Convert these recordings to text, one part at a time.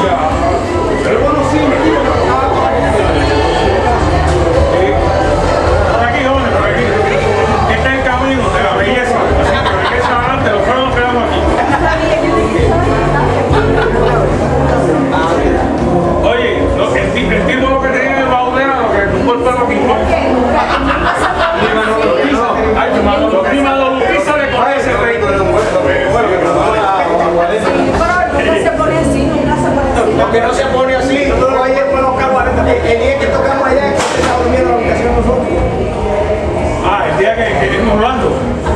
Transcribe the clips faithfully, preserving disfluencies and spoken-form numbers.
Que no se pone así, todo ayer fue los carros, el día que tocamos allá, que se estaba durmiendo la ubicación nosotros. Ah, el día que, que estuvimos hablando.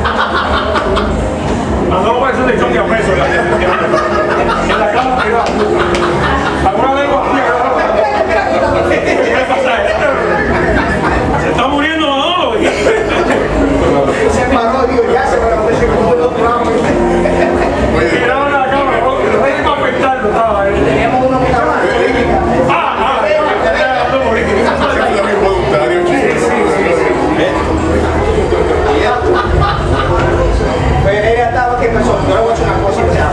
Mandó para eso de choque a preso en la cama privada. ¿Alguna vez ¿qué pasa? Se está muriendo Manolo. Se paró, digo, ya se paró, se como el otro lado. Tiraron la cama, no hay que afectarlo, estaba ahí. Teníamos uno que estaba en política. Ah, ah, ya está hablando política. Voluntario, Pues ella estaba aquí, empezó, yo le voy a hacer una cosa, ya.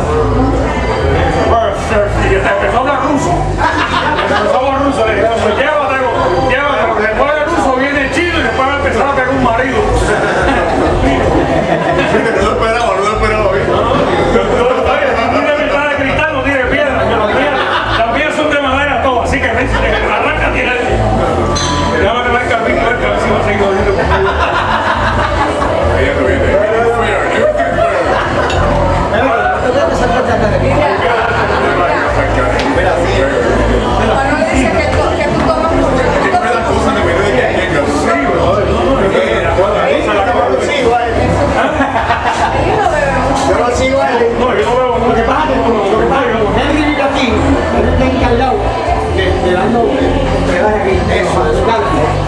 Y empezó a hablar ruso. Empezó a hablar ruso, le dije, pues llévatelo, llévatelo. Después del ruso viene el chino y después va a empezar a pegar un marido. No lo esperaba, no lo esperaba. Tiene mitad de cristal, no tiene piedra. Las mías son de madera todas, así que arranca, tiene. Déjame que me el carrito, a ver si va a seguir doliendo conmigo. Manuel dice que tú, que tú tomas mucho. Siempre las cosas de medio de que llegan. Sí, Yo lo sigo a él. no, yo no veo Lo que pasa es que como lo que pasa es que como Henry vive aquí, él está encargado de, de darnos hospedaje aquí, eso, de su casa.